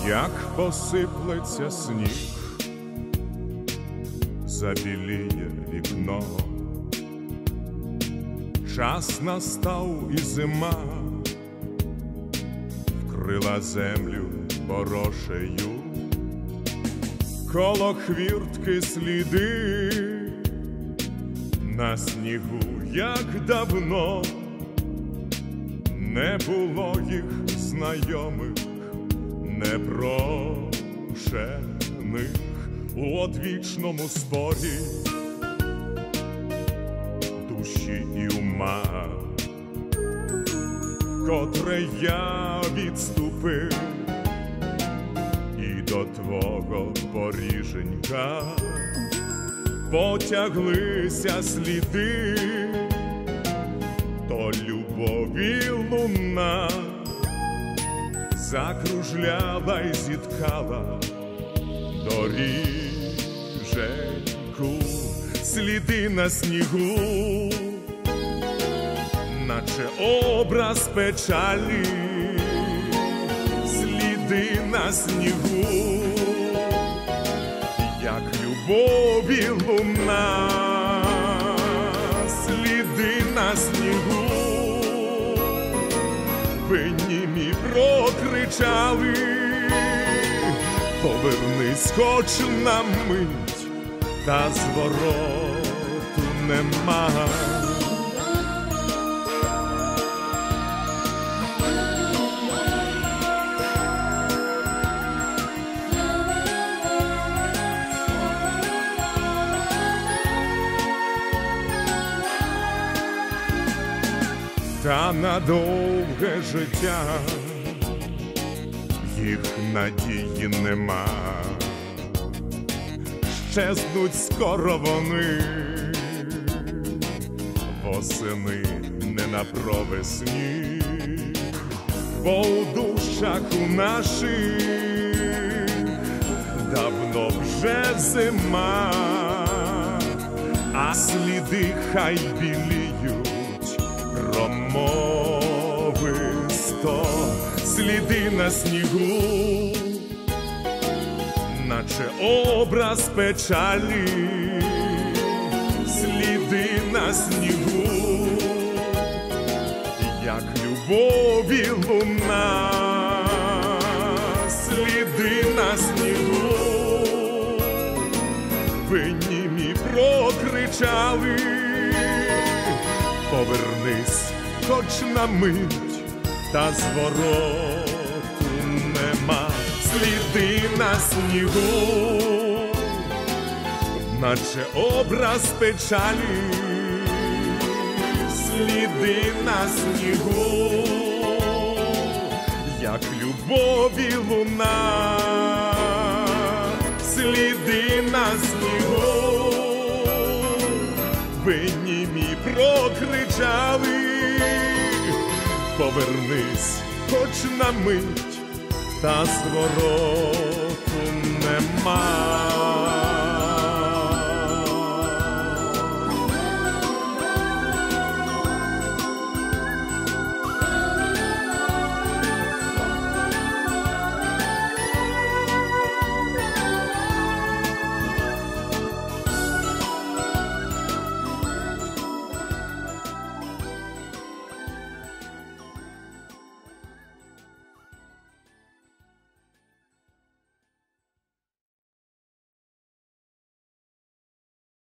Як посиплеться сніг, забіліє вікно, час настав і зима вкрила землю порошею, коло хвіртки сліди на снігу, як давно не було їх знайомих, непрошених у одвічному спорі душі і ума, котре я відступив і до твого поріженька потяглися сліди, то любові луна закружляла й зіткала доріженьку, сліди на снігу, наче образ печалі, сліди на снігу, як любові луна, сліди на снігу. Ви німі прокричали, повернись хоч на мить, та звороту нема. Та на довге життя їх надії нема, щезнуть скоро вони, восени не на провесні, бо у душах у наших давно вже зима, а сліди хай біліють промовисто, сліди на снігу, наче образ печалі, сліди на снігу, як любові луна, сліди на снігу. Ви німі прокричали, повернись хоч на мить, та звороту нема. Сліди на снігу, наче образ печалі, сліди на снігу, як любові луна, сліди на снігу. Ви німі прокричали, повернись хоч на мить, та звороту нема.